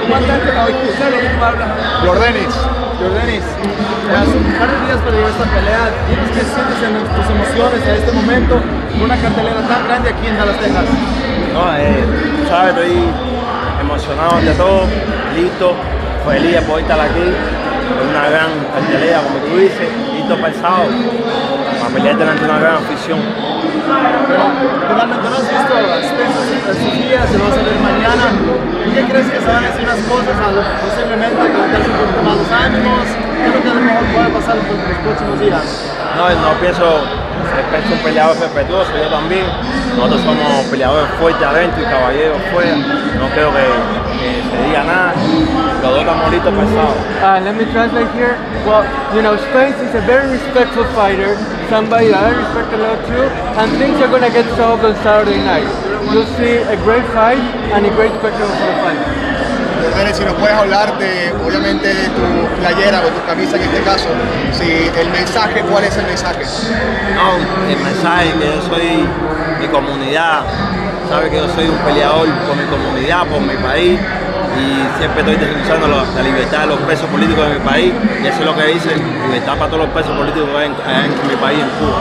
¿Cuánto hoy usted lo mismo habla? Jordanis. Jordanis, hace un par de días para llegar a esta pelea, ¿tienes que sientes en tus emociones en este momento con una cartelera tan grande aquí en Dallas, Texas? No, sabes, estoy emocionado de todo, listo, feliz de poder estar aquí, es una gran cartelera, como tú dices, listo para el sábado, para pelear delante de una gran afición. Pero finalmente no has visto a Spence estos días, se va a salir mañana. ¿Tú qué crees que se van a decir unas cosas, posiblemente calentarse un poquito más los ánimos? ¿Qué es lo que a lo mejor puede pasar en los próximos días? No pienso, Spence es un peleador respetuoso, yo también. Nosotros somos peleadores fuertes adentro y caballeros fuera. No creo que se diga nada. Los dos estamos listos para el sábado. Let me translate here. Well, you know, Spence is a very respectful fighter, somebody that I respect a lot too, and things are going to get solved on Saturday night. You'll see a great fight and a great spectacle for the fight. Jordanis, si nos puedes hablar de, obviamente, de tu playera o tu camisa en este caso, si el mensaje, ¿cuál es el mensaje? No, el mensaje que yo soy mi comunidad, sabe que yo soy un peleador por mi comunidad, por mi país, y siempre estoy defendiendo la libertad de los presos políticos de mi país, y eso es lo que dice, libertad para todos los presos políticos en mi país, en Cuba.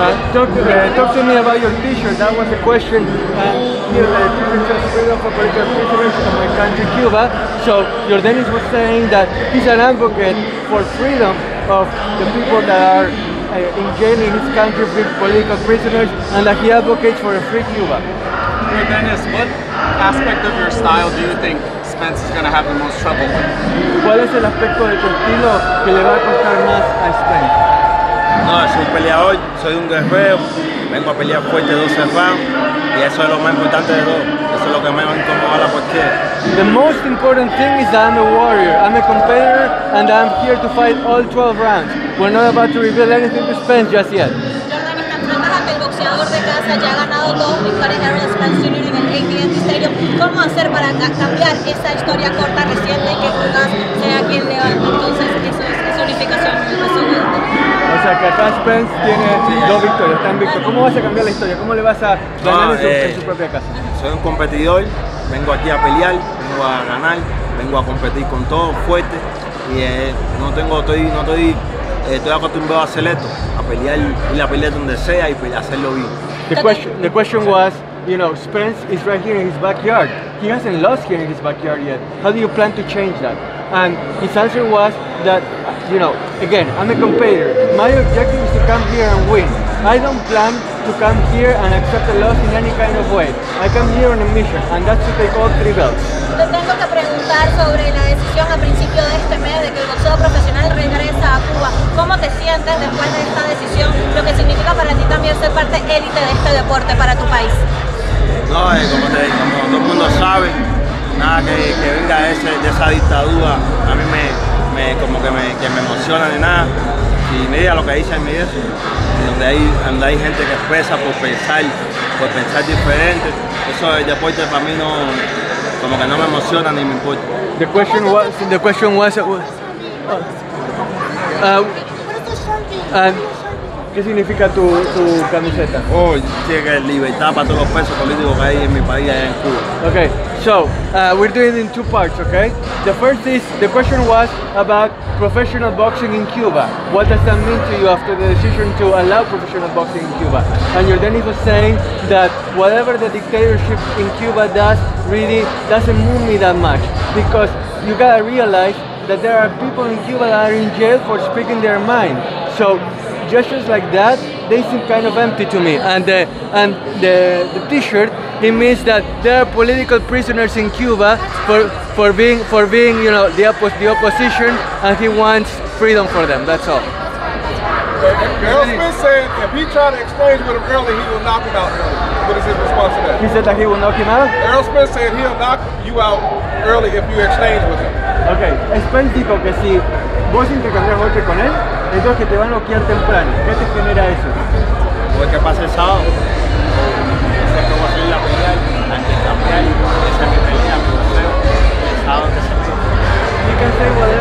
Talk to me about your t-shirt. That was the question. Here, the t-shirt says freedom for political prisoners in my country, Cuba. So, Jordanis was saying that he's an advocate for freedom of the people that are in jail in his country, political prisoners, and that he advocates for a free Cuba. Jordanis, what aspect of your style do you think Spence is going to have the most trouble with? ¿Cuál es el aspecto de tu estilo que le va a costar más a Spence? No, soy un peleador, soy un guerrero, vengo a pelear fuerte 12 rounds y eso es lo más importante de todo, eso es lo que me va a incomodar a cualquiera. The most important thing is that I'm a warrior, I'm a competitor and I'm here to fight all 12 rounds. We're not about to reveal anything to Spence just yet. Jordanis, te enfrentas a que el boxeador de casa ya ha ganado 2 victorias de Errol Spence Jr. en el AT&T Stadium. ¿Cómo hacer para cambiar esa historia corta reciente y que Ugas sea quien levante entonces esa unificación en el peso welter? O sea que acá Spence tiene 2 victorias, está invicto. ¿Cómo vas a cambiar la historia? ¿Cómo le vas a ganar en su propia casa? Soy un competidor, vengo aquí a pelear, vengo a ganar, vengo a competir con todo fuerte y estoy acostumbrado a hacer esto, a pelear, ir a pelear donde sea y hacerlo bien. The question was, you know, Spence is right here in his backyard. He hasn't lost here in his backyard yet. How do you plan to change that? And his answer was that, you know, again, I'm a competitor. My objective is to come here and win. I don't plan to come here and accept a loss in any kind of way. I come here on a mission, and that's to take all 3 belts. Te tengo que preguntar sobre la decisión a principio de este mes de que el boxeo profesional regresa a Cuba. ¿Cómo te sientes después de esta decisión? Lo que significa para ti también ser parte élite de este deporte para tu país. No, como todo el mundo sabe, nada que venga de esa dictadura a mí me emociona ni nada. Y mira lo que dicen, mira eso, donde hay gente que expresa por pensar diferente, eso el deporte para mí como que no me emociona ni me importa. The question was ¿qué significa tu camiseta? Oh, tiene que libertad para todos los presos políticos que hay en mi país, allá en Cuba. Okay, so we're doing it in 2 parts, okay? The first is, the question was about professional boxing in Cuba. What does that mean to you after the decision to allow professional boxing in Cuba? And Jordanis was saying that whatever the dictatorship in Cuba does really doesn't move me that much, because you gotta realize that there are people in Cuba that are in jail for speaking their mind. So gestures like that, they seem kind of empty to me. And the T-shirt, it means that there are political prisoners in Cuba for being you know, the opposition, and he wants freedom for them. That's all. Errol Spence said if he tried to exchange with him early, he will knock him out early. What is his response to that? He said that he will knock him out? Errol Spence said he'll knock you out early if you exchange with him. Okay, Spence dijo que si vos intercambias golpe con él, entonces que te va a noquear temprano. ¿Qué te genera eso? Pues que pase el sábado, no sé cómo hacer la pelea, antes de cambiar, esa es mi pelea, mi boxeo, el sábado que se You can say whatever